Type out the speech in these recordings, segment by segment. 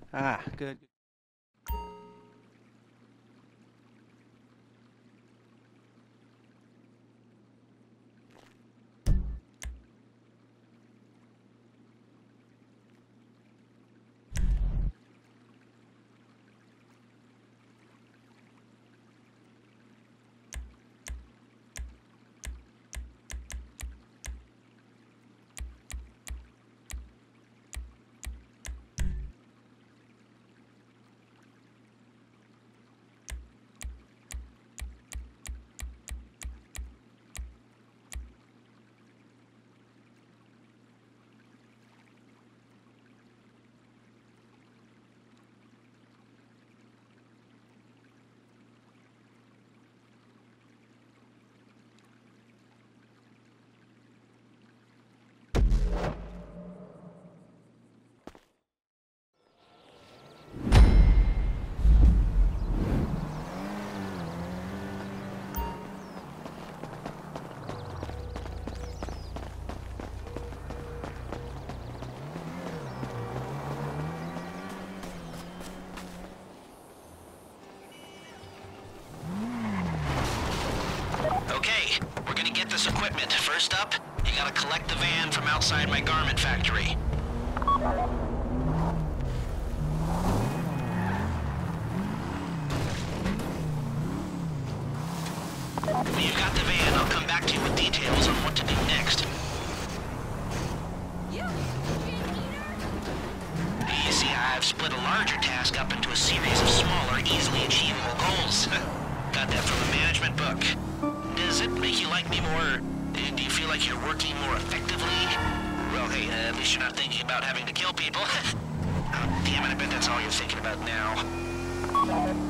Ah, good. Okay, we're gonna get this equipment. First up, you gotta collect the van from outside my garment factory. When you've got the van, I'll come back to you with details on what to do next. You see, I've split a larger task up into a series of smaller, easily achievable goals. Got that from a management book. Does it make you like me more? Do you feel like you're working more effectively? Well, hey, at least you're not thinking about having to kill people. Oh, damn it, I bet that's all you're thinking about now.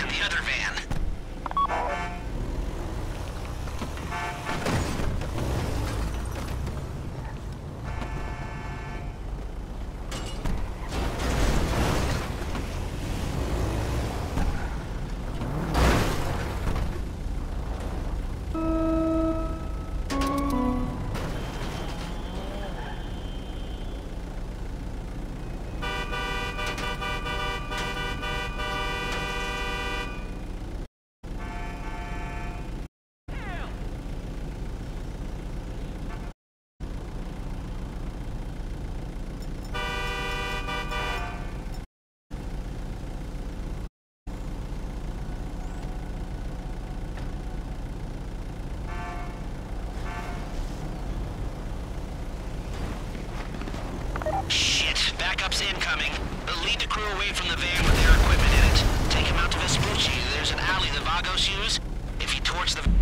in the other van. Shit, backup's incoming. Lead the crew away from the van with their equipment in it. Take him out to Vespucci. There's an alley the Vagos use. If you torch the...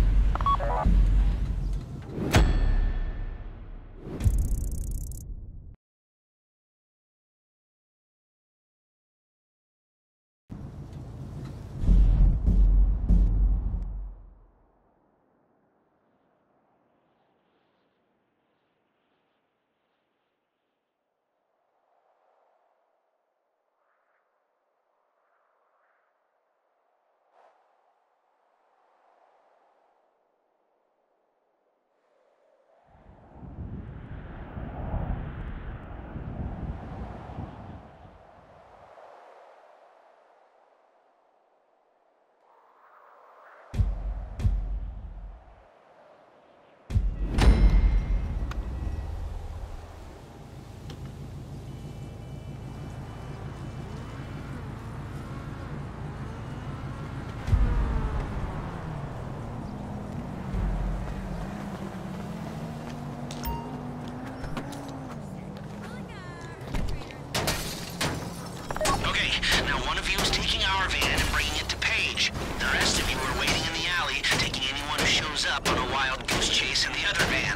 Now one of you is taking our van and bringing it to Page. The rest of you are waiting in the alley, taking anyone who shows up on a wild goose chase in the other van.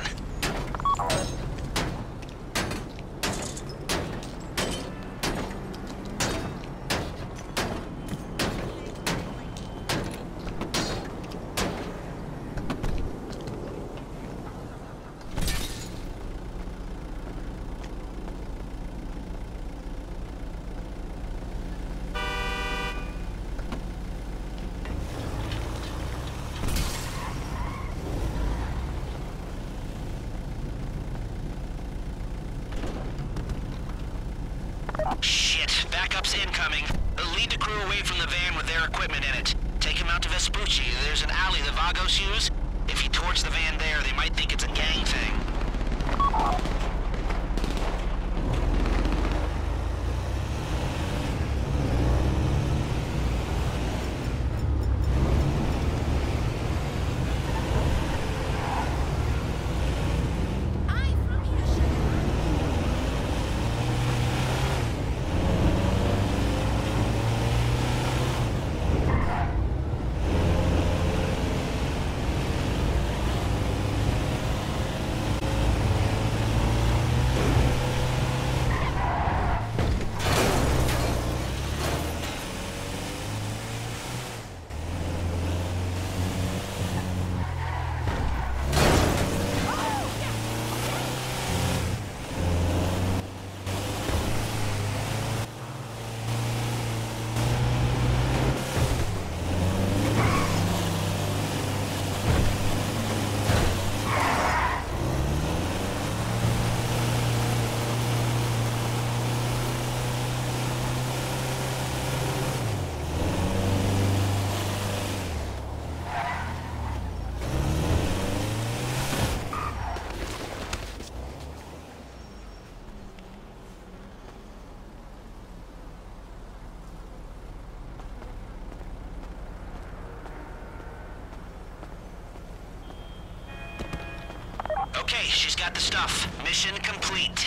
Shit, backup's incoming. Lead the crew away from the van with their equipment in it. Take him out to Vespucci. There's an alley the Vagos use. If you torch the van there, they might think it's a gang thing. Okay, she's got the stuff. Mission complete.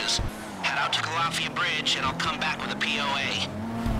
resources. Head out to Calafia Bridge and I'll come back with a POA.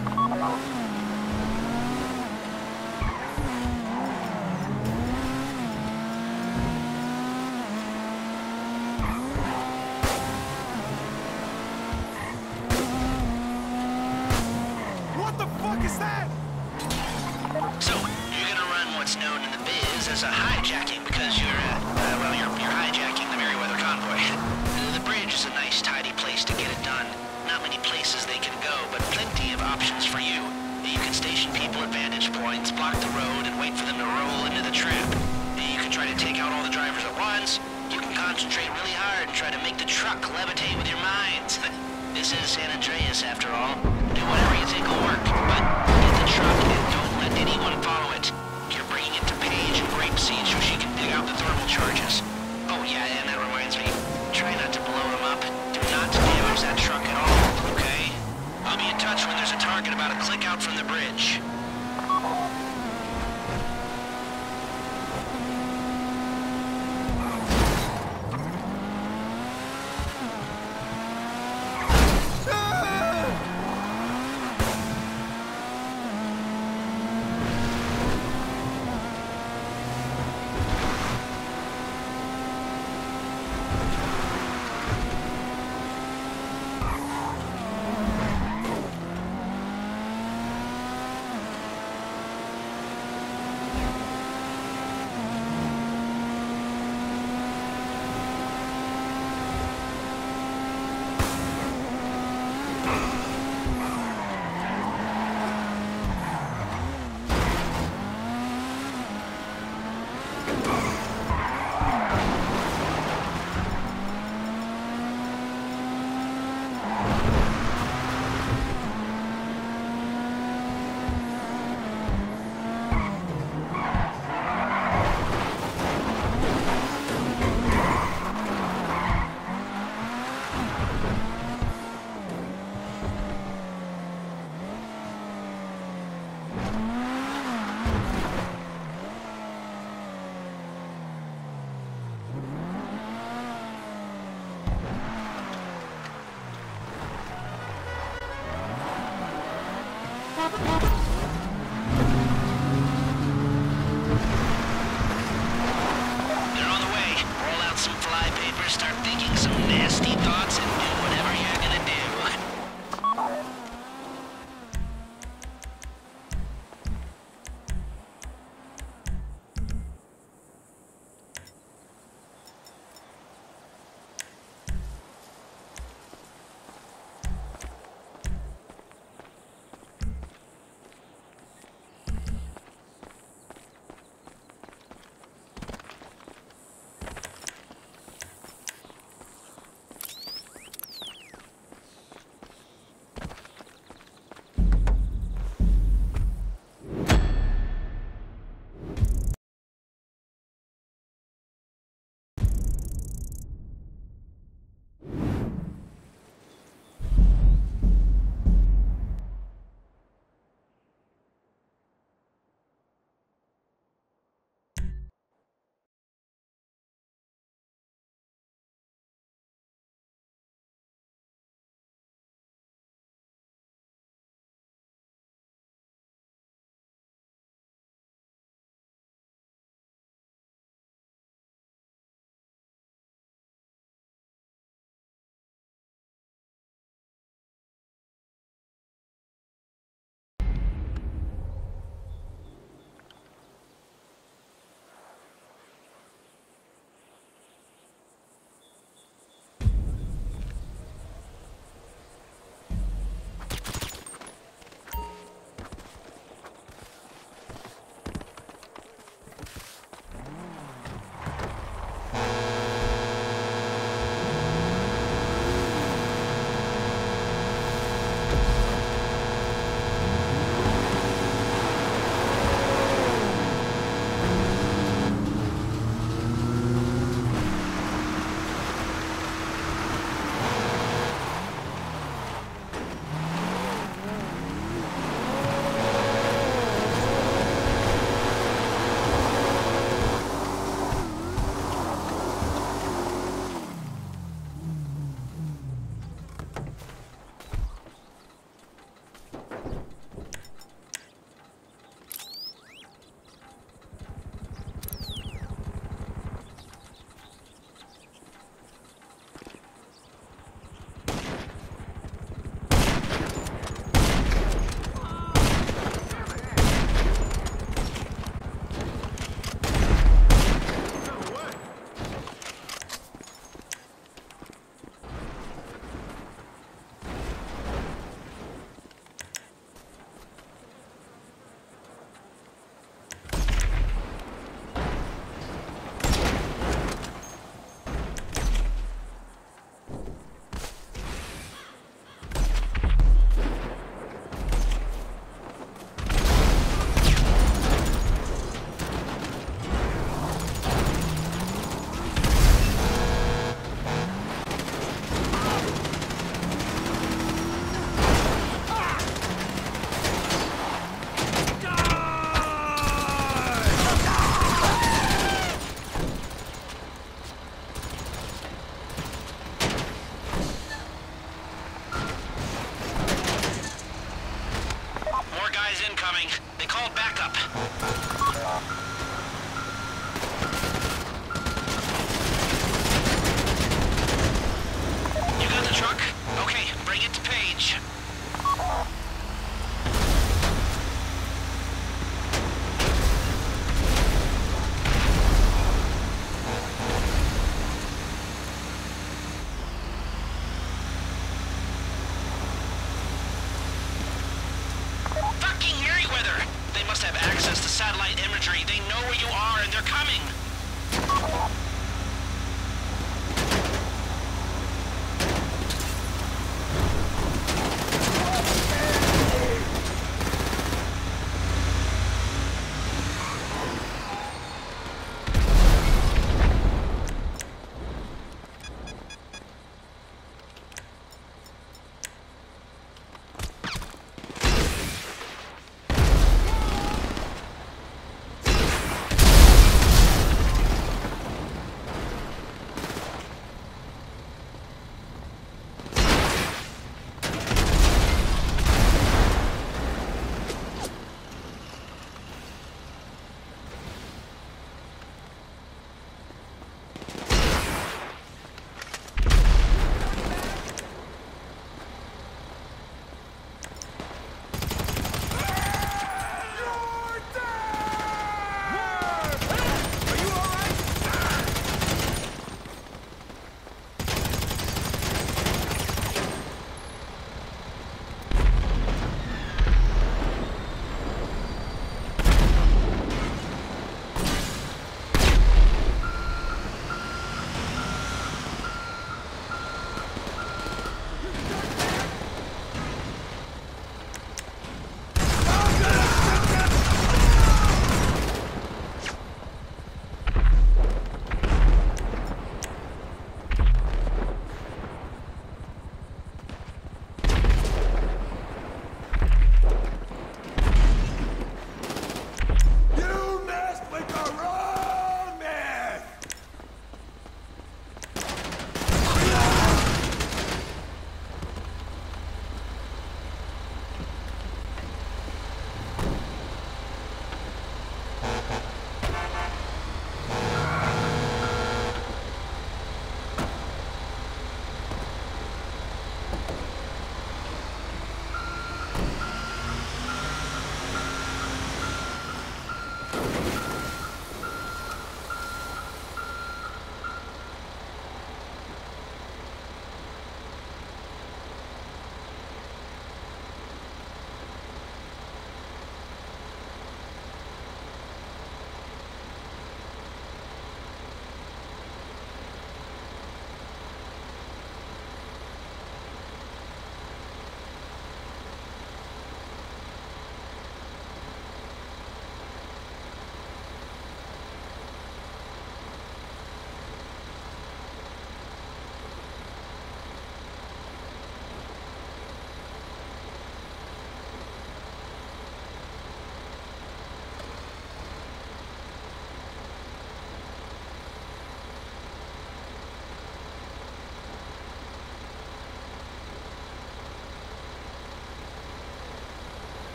What the fuck is that? So, you're gonna run what's known in the biz as a hijacking because you're hijacking the Merryweather convoy. The bridge is a nice, tidy place to get it done. Not many places they can go, but plenty of options for you. You can station people at vantage points, block the road, and wait for them to roll into the trap. You can try to take out all the drivers at once. You can concentrate really hard and try to make the truck levitate with your minds. This is San Andreas, after all. Do whatever you think will work, but get the truck and don't let anyone follow it. You're bringing it to Paige and Grapeseed so she can dig out the thermal charges. Oh yeah, and that reminds me, try not to blow them up. Do not damage that truck at all, okay? I'll be in touch when there's a target about a click out from the bridge. They're on the way. Roll out some flypaper, start thinking some nasty thoughts, and do whatever you're gonna do. satellite imagery. They know where you are and they're coming.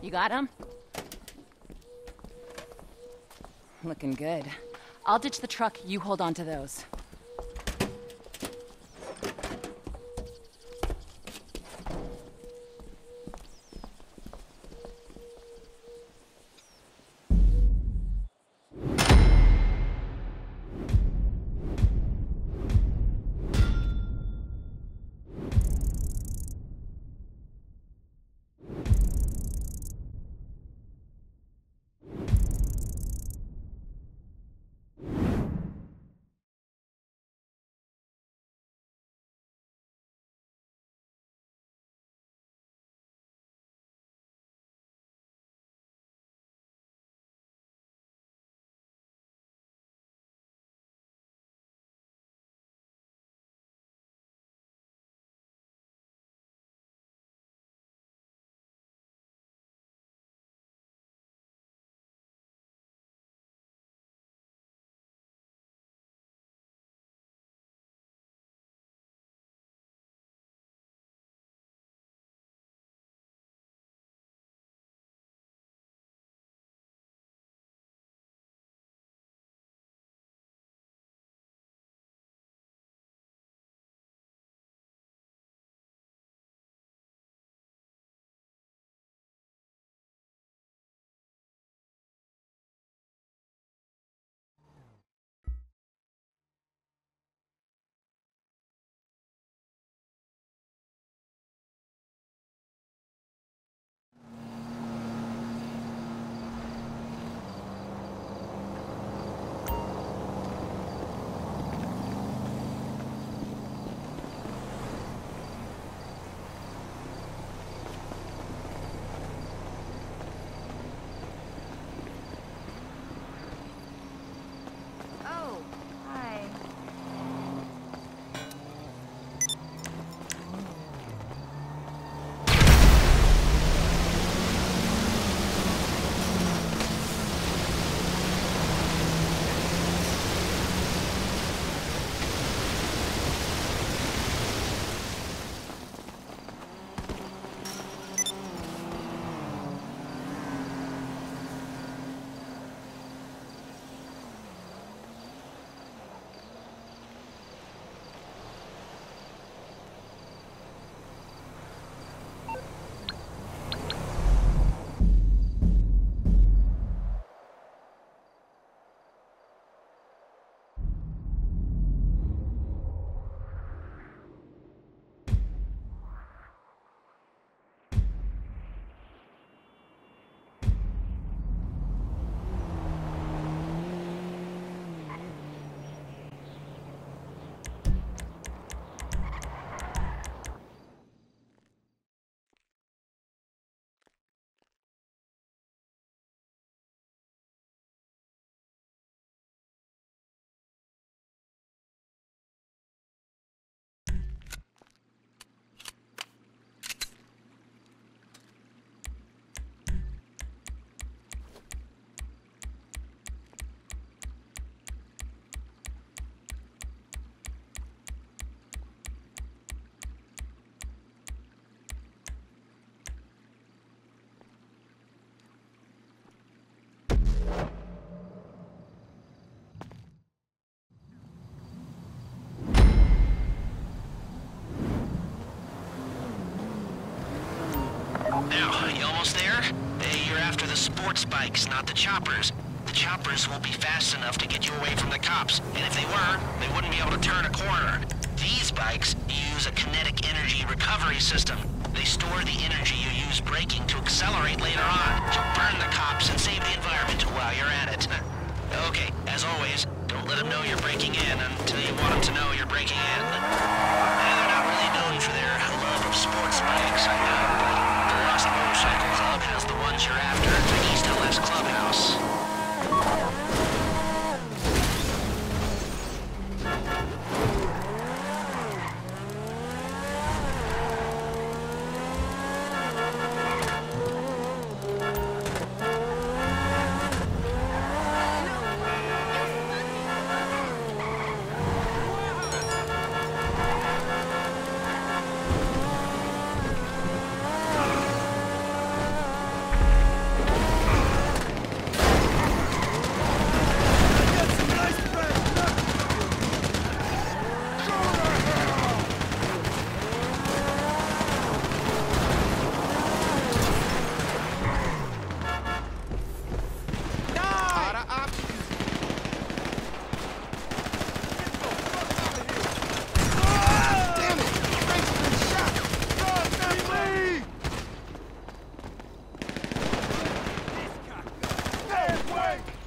You got him? Looking good. I'll ditch the truck, you hold on to those. Oh, hi. Now, you almost there? Hey, you're after the sports bikes, not the choppers. The choppers won't be fast enough to get you away from the cops, and if they were, they wouldn't be able to turn a corner. These bikes use a kinetic energy recovery system. They store the energy you use braking to accelerate later on, to burn the cops and save the environment while you're at it. Okay, as always, don't let them know you're breaking in until you want them to know you're breaking in. They're not really known for their love of sports bikes, I know, but the Lost Motorcycle Club has the ones you're after at the East LS Clubhouse.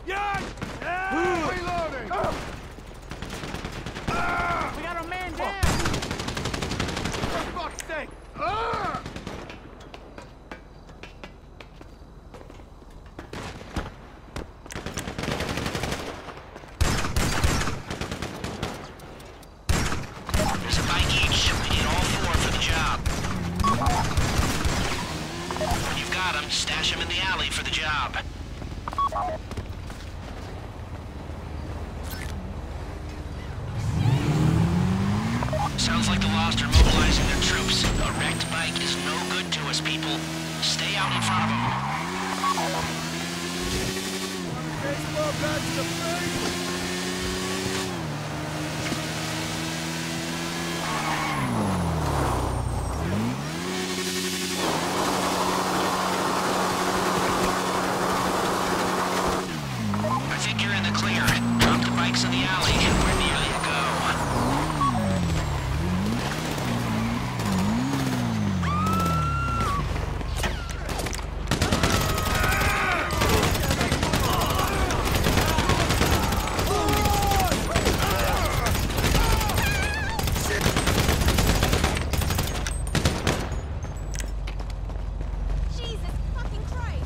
Yeah! Reloading! We got our man down! For fuck's sake! There's a bike each. We need all 4 for the job. When you've got them, stash them in the alley for the job. Sounds like the Lost are mobilizing their troops. A wrecked bike is no good to us, people. Stay out in front of them. Baseball bat to the face! I think you're in the clear. Drop the bikes in the alley, and we're nearly to go. Jesus fucking Christ!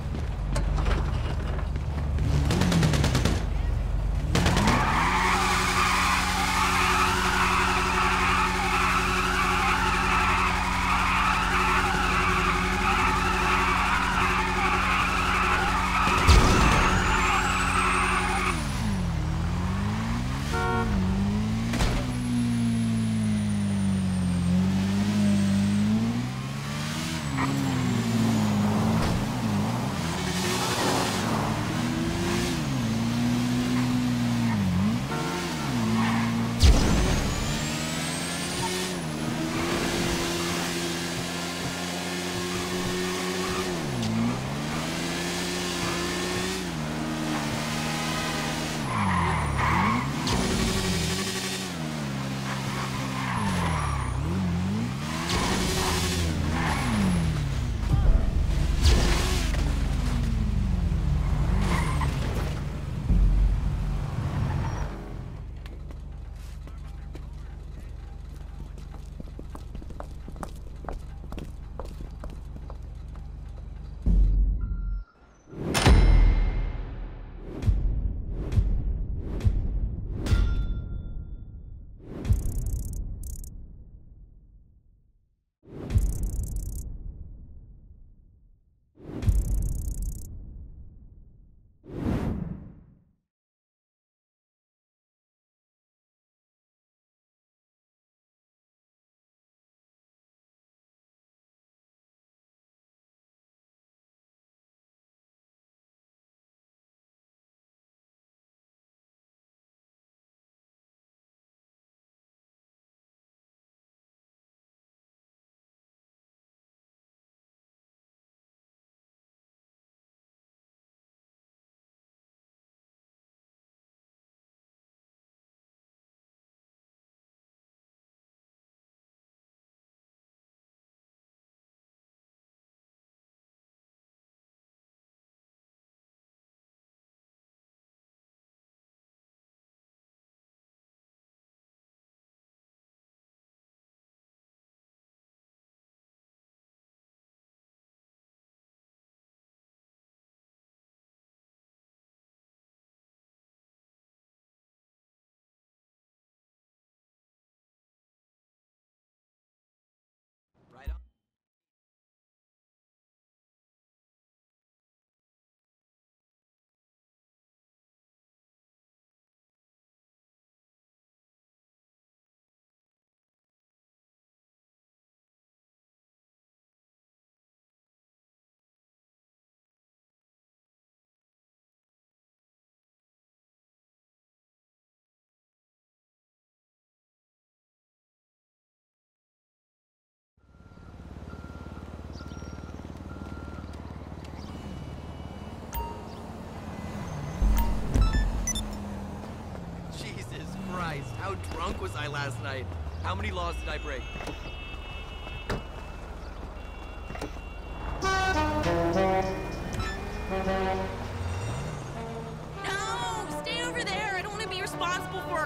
How drunk was I last night? How many laws did I break?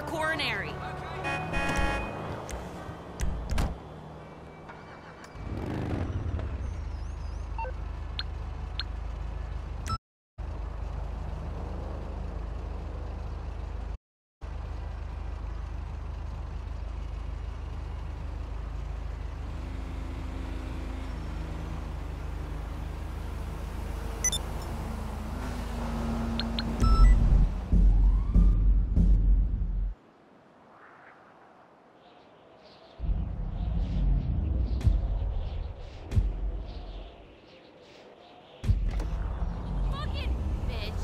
coronary. Fucking bitch.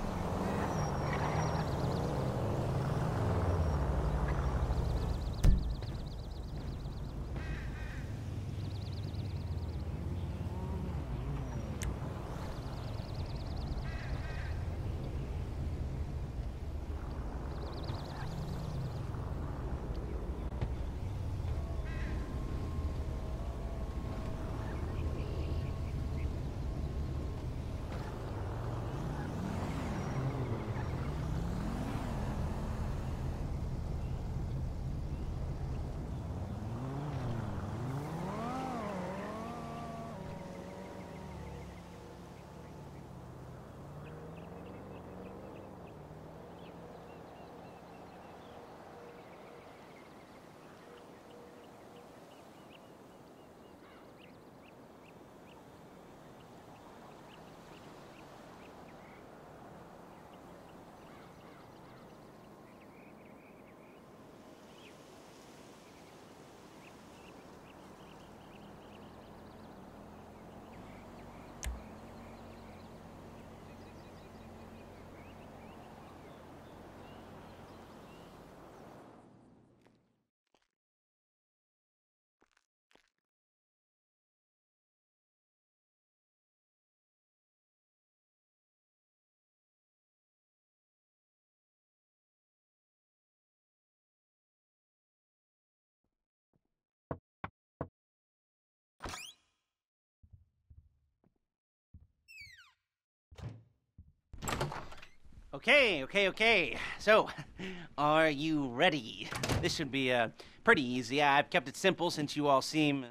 Okay. So, are you ready? This should be pretty easy. I've kept it simple since you all seem...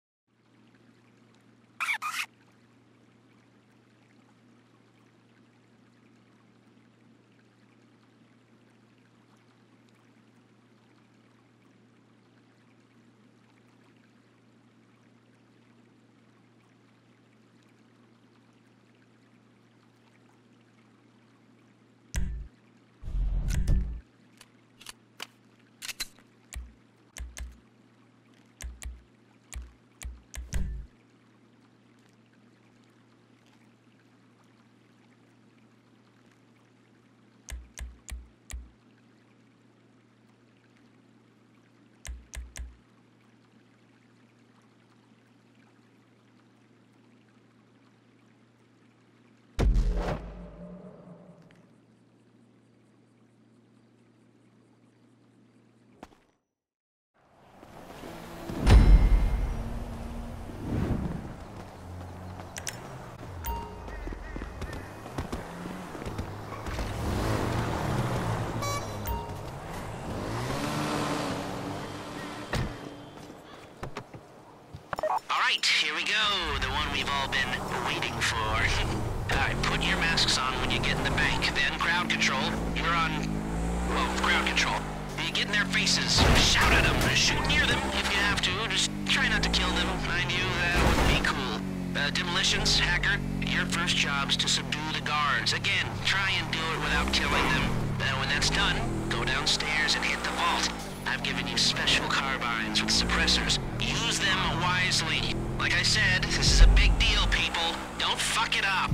Alright, here we go. The one we've all been waiting for. Alright, put your masks on when you get in the bank. Then crowd control. You're on... well, crowd control. You get in their faces. Shout at them. Shoot near them if you have to. Just try not to kill them. Mind you, that would be cool. Demolitions, Hacker, your first job's to subdue the guards. Again, try and do it without killing them. Then when that's done, go downstairs and hit the vault. I've given you special carbines with suppressors. Use them wisely. Like I said, this is a big deal, people. Don't fuck it up.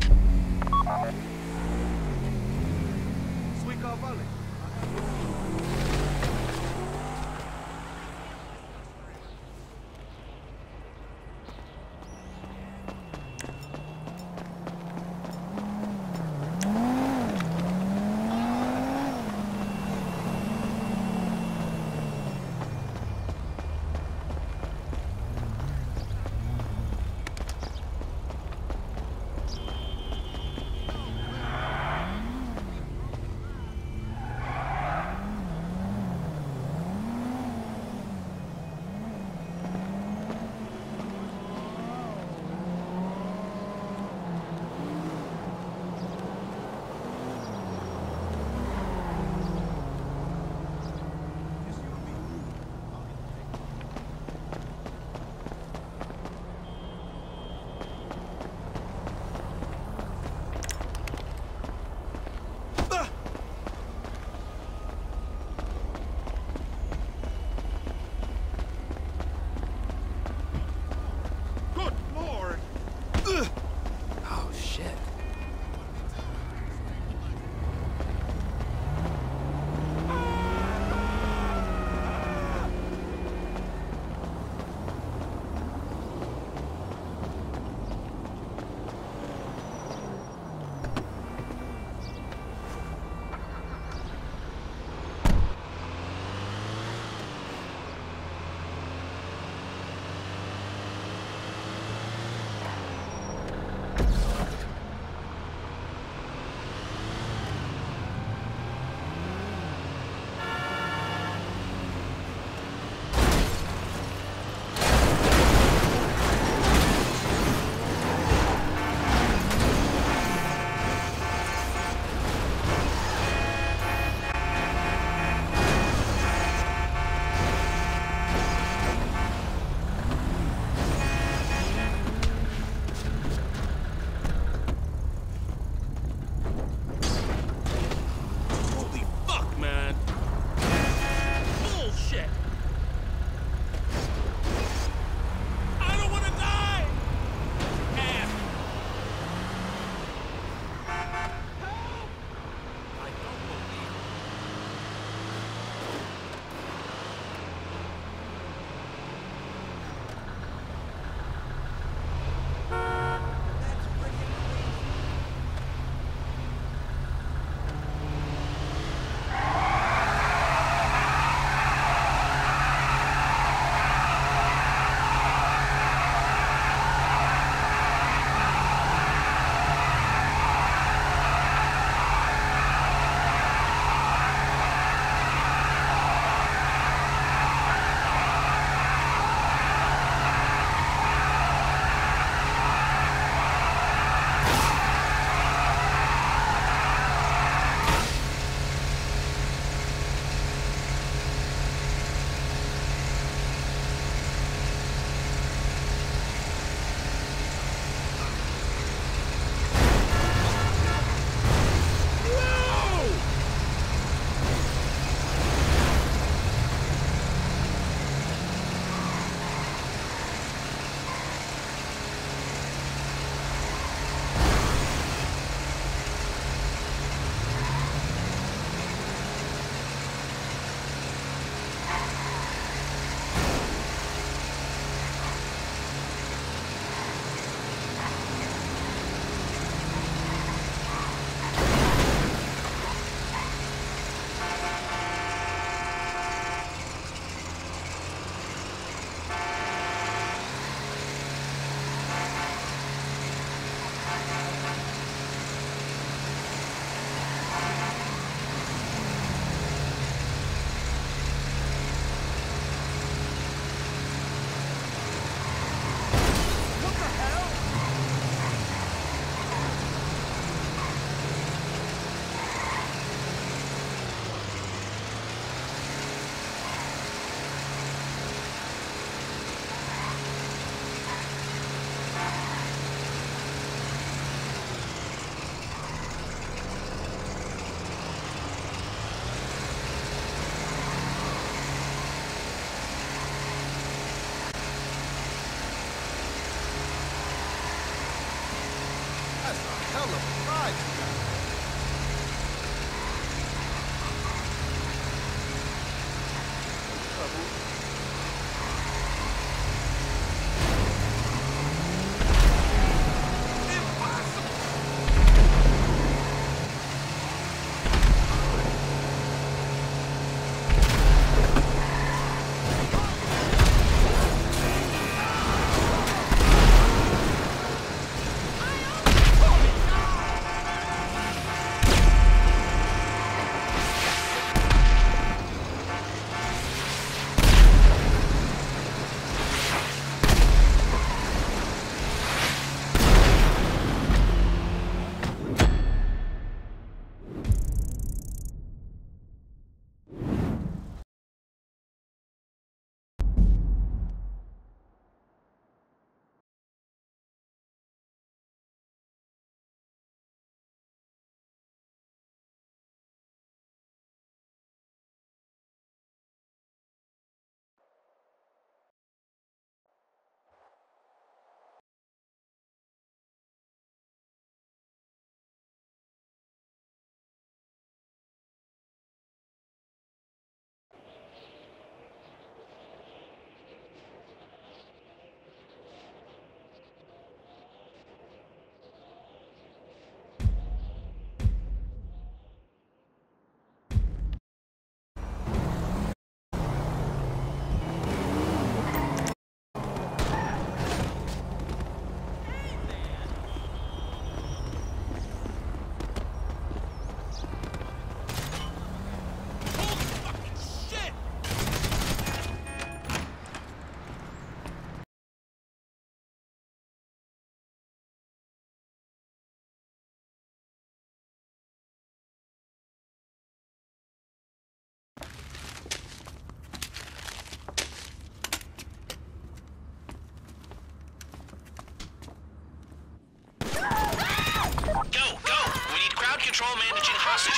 Sweetcar Valley.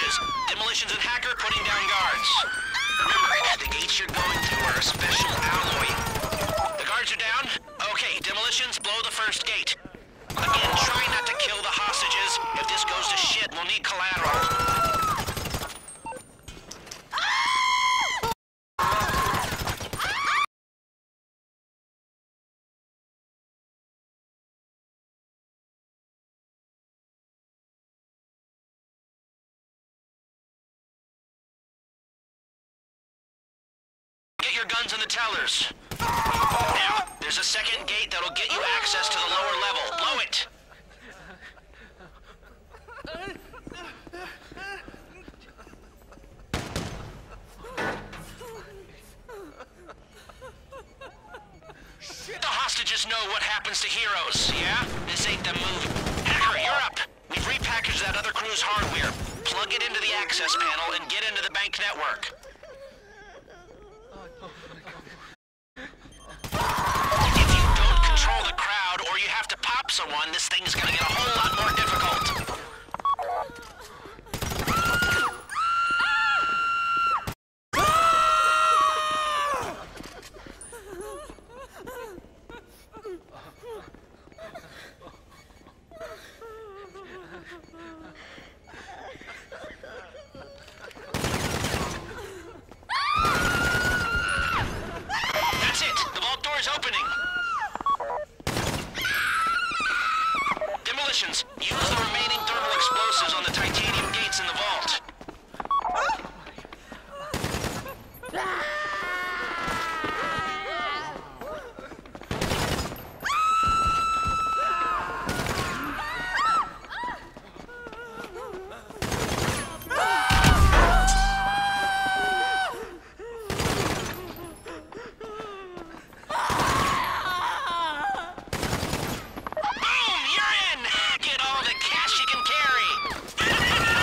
explosives. Demolitions and Hacker putting down guards. Remember, the gates you're going through are a special alloy. The guards are down? Okay, Demolitions, blow the first gate. Again, try not to kill the hostages. If this goes to shit, we'll need collateral. Get your guns in the tellers. Now, there's a second gate that'll get you access to the lower level. Blow it! The hostages know what happens to heroes, yeah? This ain't the movie. Hacker, you're up! We've repackaged that other crew's hardware. Plug it into the access panel and get into the bank network. If you don't control the crowd or you have to pop someone, this thing's gonna get a whole lot more difficult. That's it! The vault door is opening! Demolitions, use the remaining thermal explosives on the titanium gates in the vault. Boom! You're in! Get all the cash you can carry!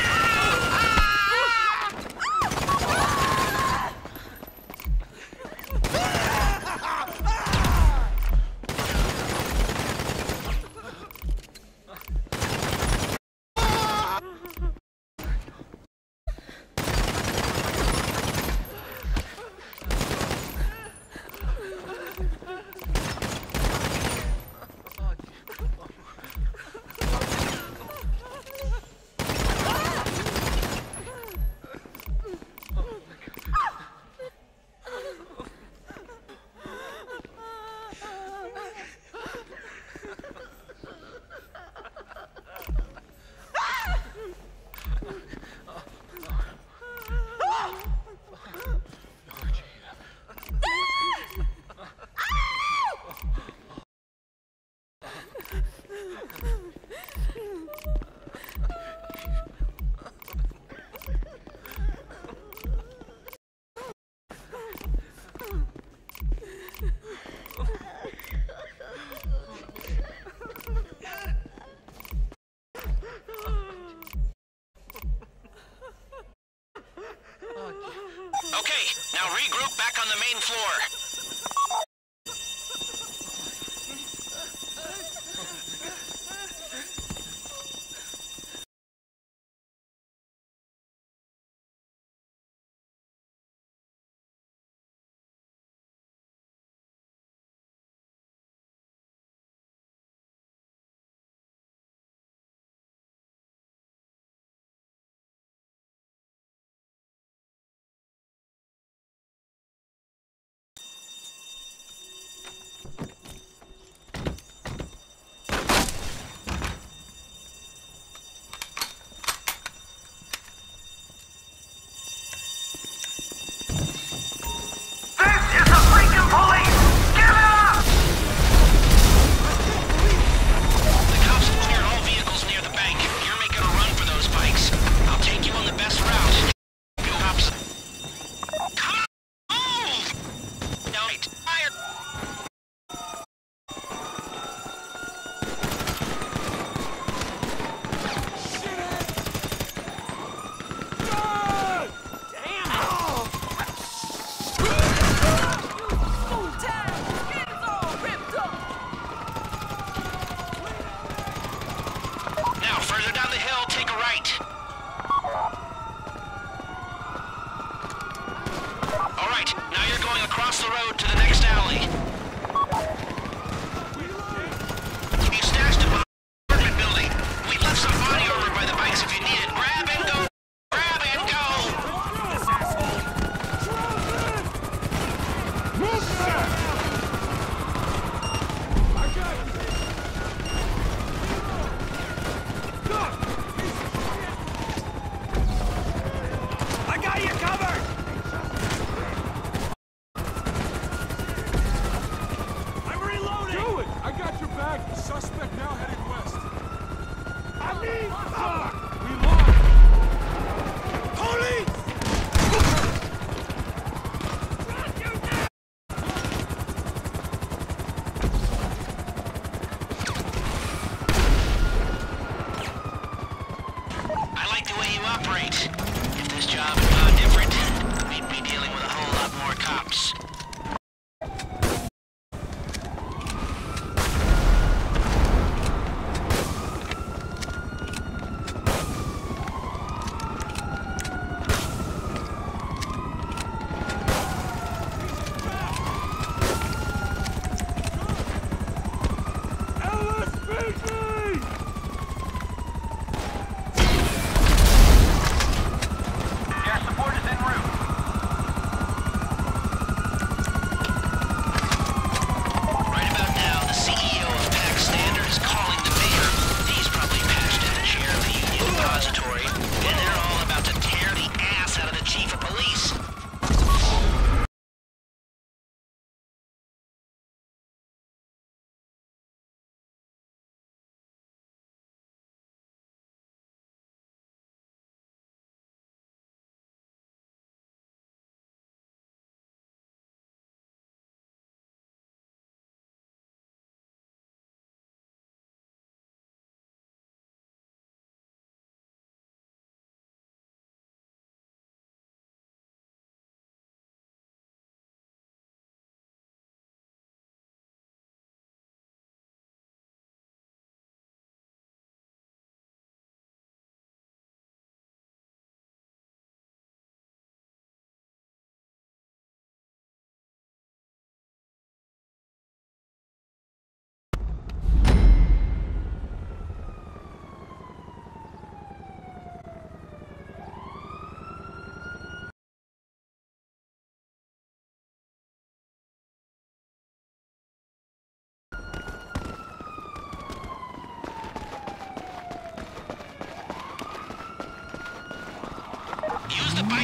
Okay, now regroup back on the main floor.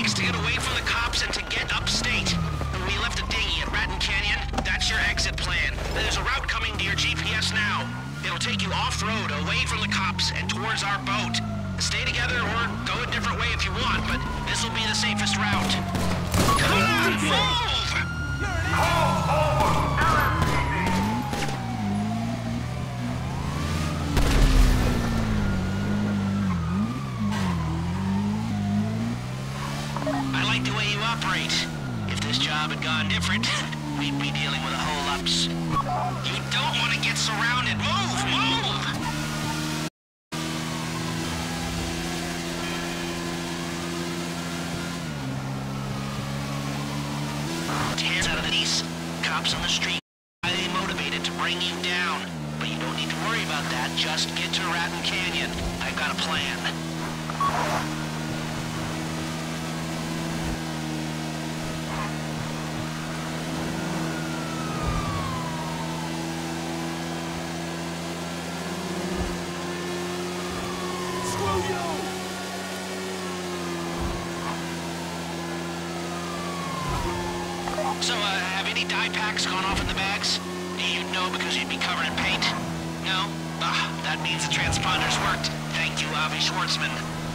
takes to get away from the cops and to get upstate. We left a dinghy at Raton Canyon. That's your exit plan. There's a route coming to your GPS now. It'll take you off-road, away from the cops, and towards our boat. Stay together or go a different way if you want, but this will be the safest route. Come on, move! I like the way you operate. If this job had gone different, we'd be dealing with hole-ups. You don't want to get surrounded. Move! Move! Hands out of these. Cops on the street. Highly motivated to bring you down. But you don't need to worry about that. Just get to Raton Canyon. I've got a plan. So, have any dye packs gone off in the bags? You'd know because you'd be covered in paint? No? That means the transponders worked. Thank you, Avi Schwartzman.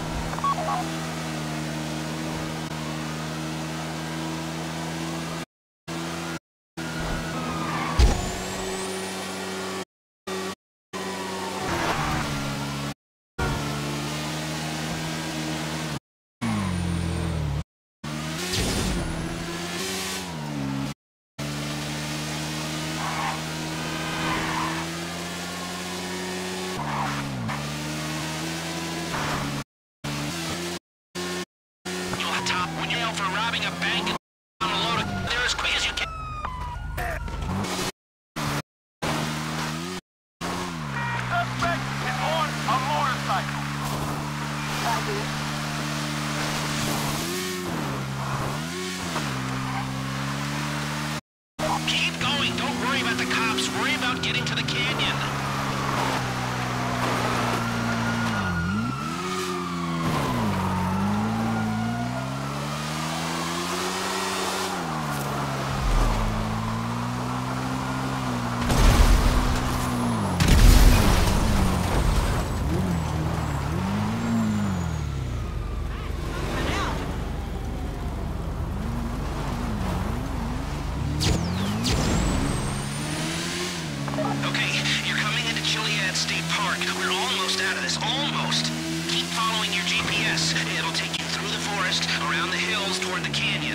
When you're out for robbing a bank and on a load of there as quick as you can. Suspect is on a motorcycle. Keep going. Don't worry about the cops. Worry about getting to the canyon. State Park. We're almost out of this. Almost. Keep following your GPS. It'll take you through the forest, around the hills, toward the canyon.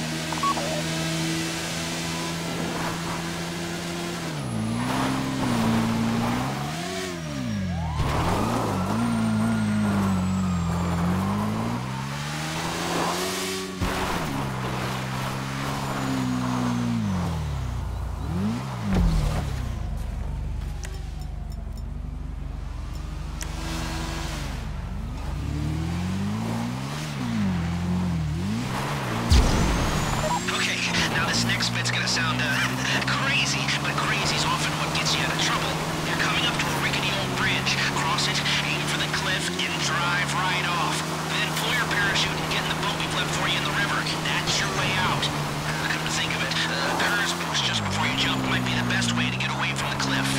This next bit's gonna sound crazy, but crazy's often what gets you out of trouble. You're coming up to a rickety old bridge. Cross it, aim for the cliff, and drive right off. Then pull your parachute and get in the boat we've left for you in the river. That's your way out. Come to think of it, Cur's boost just before you jump might be the best way to get away from the cliff.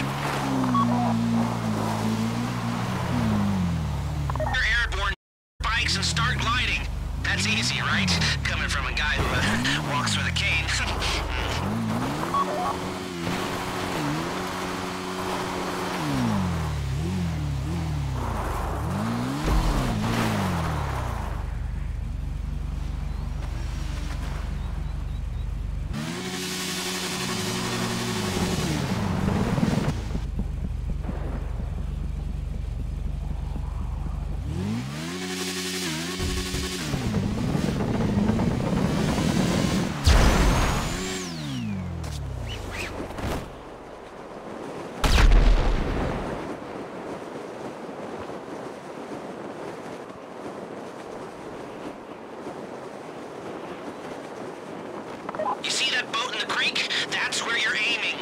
You're airborne bikes and start gliding. That's easy, right? Coming from a guy who walks with a cane. You see that boat in the creek? That's where you're aiming.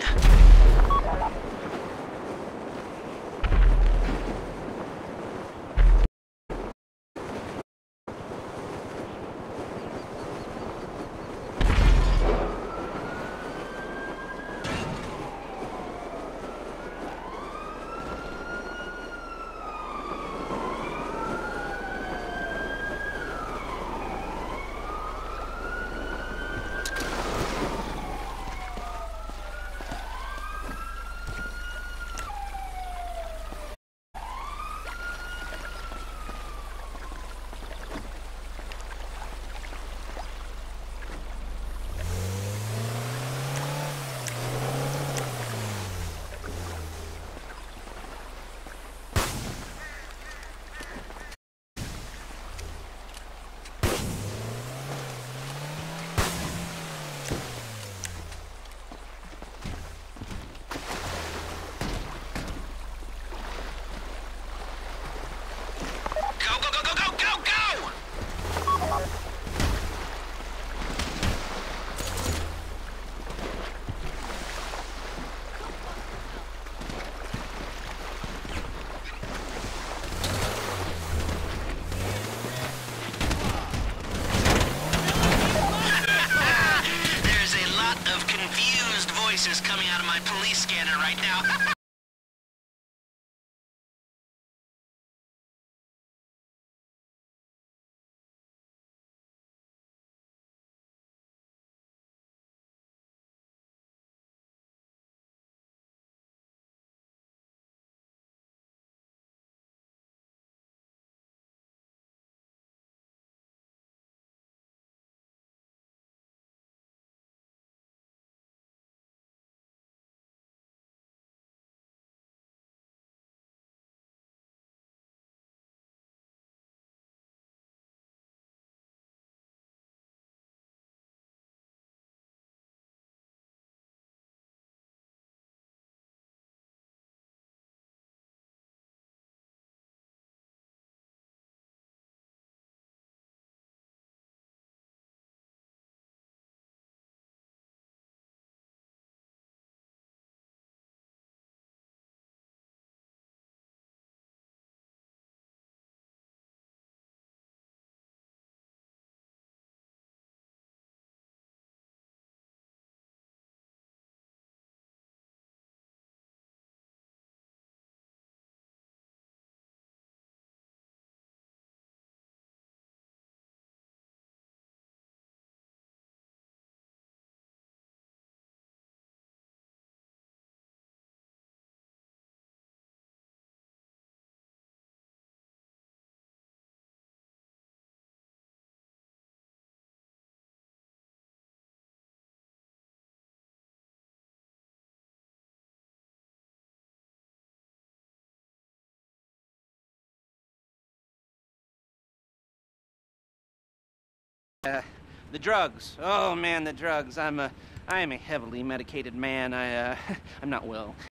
The drugs. Oh man, the drugs. I am a heavily medicated man. I'm not well.